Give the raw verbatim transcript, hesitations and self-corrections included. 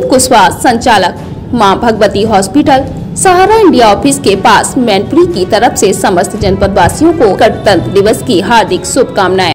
अतुल कुशवाहा, संचालक, Maa Bhagwati hospital, Sahara India office के पास, मैनपुरी की तरफ से समस्त जनपद वासियों को गणतंत्र दिवस की हार्दिक शुभकामनाएं।